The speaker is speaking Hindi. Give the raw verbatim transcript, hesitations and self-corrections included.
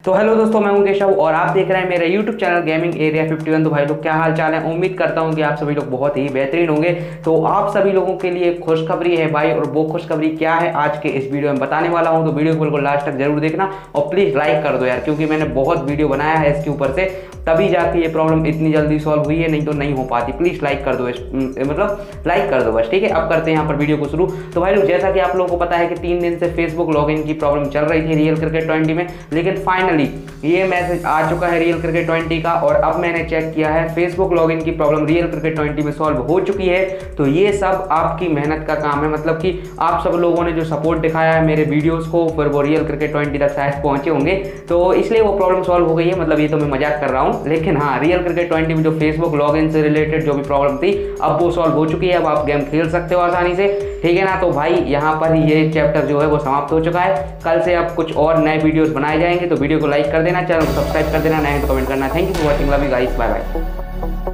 तो हेलो दोस्तों, मैं हूं केशव और आप देख रहे हैं मेरा यूट्यूब चैनल गेमिंग एरिया इक्यावन। तो भाई लोग क्या हाल चाल है। उम्मीद करता हूं कि आप सभी लोग बहुत ही बेहतरीन होंगे। तो आप सभी लोगों के लिए खुशखबरी है भाई, और वो खुशखबरी क्या है आज के इस वीडियो में बताने वाला हूं। तो वीडियो को बिल्कुल लास्ट तक जरूर देखना और प्लीज़ लाइक कर दो यार, क्योंकि मैंने बहुत वीडियो बनाया है इसके ऊपर से, तभी जाके ये प्रॉब्लम इतनी जल्दी सॉल्व हुई है, नहीं तो नहीं हो पाती। प्लीज़ लाइक कर दो, इस मतलब लाइक कर दो बस, ठीक है। अब करते हैं यहाँ पर वीडियो को शुरू। तो भाई लोग जैसा कि आप लोगों को पता है कि तीन दिन से फेसबुक लॉगिन की प्रॉब्लम चल रही थी रियल क्रिकेट ट्वेंटी में, लेकिन फाइनली ये मैसेज आ चुका है रियल क्रिकेट ट्वेंटी का, और अब मैंने चेक किया है फेसबुक लॉगिन की प्रॉब्लम रियल क्रिकेट ट्वेंटी में सॉल्व हो चुकी है। तो ये सब आपकी मेहनत का काम है, मतलब कि आप सब लोगों ने जो सपोर्ट दिखाया है मेरे वीडियोस को, फिर वो रियल क्रिकेट ट्वेंटी तक शायद पहुंचे होंगे, तो इसलिए वो प्रॉब्लम सॉल्व हो गई है। मतलब ये तो मैं मजाक कर रहा हूँ, लेकिन हाँ, रियल क्रिकेट ट्वेंटी में जो फेसबुक लॉगिन से रिलेटेड जो भी प्रॉब्लम थी अब वो सॉल्व हो चुकी है। अब आप गेम खेल सकते हो आसानी से, ठीक है ना। तो भाई यहाँ पर ही ये चैप्टर जो है वो समाप्त हो चुका है। कल से अब कुछ और नए वीडियोस बनाए जाएंगे, तो वीडियो को लाइक कर देना, चैनल को सब्सक्राइब कर देना, नहीं तो कमेंट करना। Thank you for watching, love you guys, bye bye.